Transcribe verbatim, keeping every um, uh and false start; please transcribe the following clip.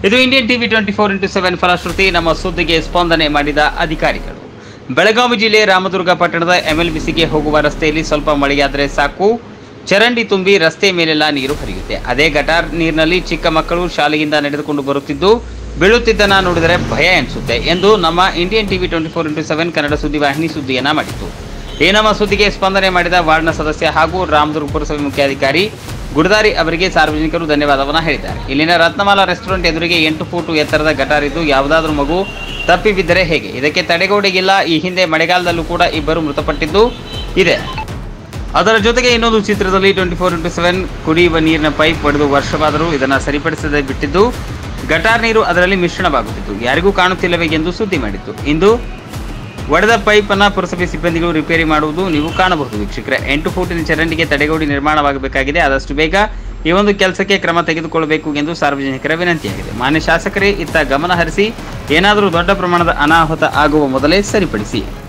ಇದು Indian TV twenty four into seven ಫಲಶ್ರುತಿ. ನಮ್ಮ ಸುದ್ದಿಗೆ ಸ್ಪಂದನೆ ಮಾಡಿದ ಅಧಿಕಾರಿಗಳು. ಬೆಳಗಾವಿ ಜಿಲ್ಲೆ ರಾಮದುರ್ಗ ಪಟ್ಟಣದ ಎಂಎಲ್ಬಿಸಿಗೆ ಹೋಗುವ ರಸ್ತೆಯಲ್ಲಿ ಸ್ವಲ್ಪ ಮಳೆಯಾದರೆ ಸಾಕು, ಚರಂಡಿ ತುಂಬಿ ರಸ್ತೆ ಮೇಲೆಲ್ಲ ನೀರು ಹರಿಯುತ್ತೆ. ಅದೇ ಗಟಾರ್ ನೀರಿನಲ್ಲಿ ಚಿಕ್ಕ ಮಕ್ಕಳು ಶಾಲೆಯಿಂದ ನಡೆದುಕೊಂಡು ಬರುತ್ತಿದ್ದು ಬೀಳುತ್ತಿದ್ದನ್ನ ನೋಡಿದರೆ ಭಯ ಎನಿಸುತ್ತೆ ಎಂದು ನಮ್ಮ Indian TV twenty four into seven Kannada ಸುದ್ದಿವಾಹಿನಿ ಸುದ್ದಿಯನ್ನ ಮಾಡಿತು. ಈ ನಮ್ಮ ಸುದ್ದಿಗೆ ಸ್ಪಂದನೆ ಮಾಡಿದ ವಾರ್ಡ್ನ ಸದಸ್ಯ ಹಾಗೂ ರಾಮದುರ್ಗ ಪುರಸಭೆ ಮುಖ್ಯಾಧಿಕಾರಿ ಗುಡದಾರಿ ಅವರಿಗೆ ಸಾರ್ವಜನಿಕರು ಧನ್ಯವಾದವನ್ನ ಹೇಳಿದ್ದಾರೆ. ಇಲ್ಲಿನ ರತ್ನಮಾಲಾ ರೆಸ್ಟೋರೆಂಟ್ ಎದುರಿಗೆ ಎಂಟು ಫೂಟು ಎತ್ತರದ ಗಟಾರ್ ಇದ್ದು ಯಾವುದಾದ್ರೂ ಮಗು ತಪ್ಪಿ ಬಿದ್ದರೆ ಹೇಗೆ? ಇದಕ್ಕೆ ತಡೆಗೋಡೆಗಿಲ್ಲ. ಈ ಹಿಂದೆ ಮಳೆಗಾಲದಲ್ಲೂ ಕೂಡ ಇಬ್ಬರು ಮೃತಪಟ್ಟಿದ್ದು ಇದೆ. ಅದರ ಜೊತೆಗೆ ಇನ್ನೊಂದು ಚಿತ್ರದಲ್ಲಿ ಟ್ವೆಂಟಿ ಫೋರ್ ಇಂಟು ಸೆವೆನ್ ಕುಡಿಯುವ ನೀರಿನ ಪೈಪ್ ಒಡೆದು ವರ್ಷವಾದರೂ ಇದನ್ನು ಸರಿಪಡಿಸದೆ ಬಿಟ್ಟಿದ್ದು ಗಟಾರ್ ನೀರು ಅದರಲ್ಲಿ ಮಿಶ್ರಣವಾಗುತ್ತಿತ್ತು. ಯಾರಿಗೂ ಕಾಣುತ್ತಿಲ್ಲವೇ ಎಂದು ಸುದ್ದಿ ಮಾಡಿತ್ತು. ಇಂದು ಒಡೆದ ಪೈಪ್ ಅನ್ನು ಪುರಸಭೆ ಸಿಬ್ಬಂದಿಗಳು ರಿಪೇರಿ ಮಾಡುವುದು ನೀವು ಕಾಣಬಹುದು. ವೀಕ್ಷಕರೇ, ಎಂಟು ಫೂಟಿನ ಚರಂಡಿಗೆ ತಡೆಗೋಡೆ ನಿರ್ಮಾಣವಾಗಬೇಕಾಗಿದೆ. ಆದಷ್ಟು ಬೇಗ ಈ ಒಂದು ಕೆಲಸಕ್ಕೆ ಕ್ರಮ ತೆಗೆದುಕೊಳ್ಳಬೇಕು ಎಂದು ಸಾರ್ವಜನಿಕರ ವಿನಂತಿಯಾಗಿದೆ. ಮಾನ್ಯ ಶಾಸಕರೇ ಇತ್ತ ಗಮನ ಹರಿಸಿ ಏನಾದರೂ ದೊಡ್ಡ ಪ್ರಮಾಣದ ಅನಾಹುತ ಆಗುವ ಮೊದಲೇ ಸರಿಪಡಿಸಿ.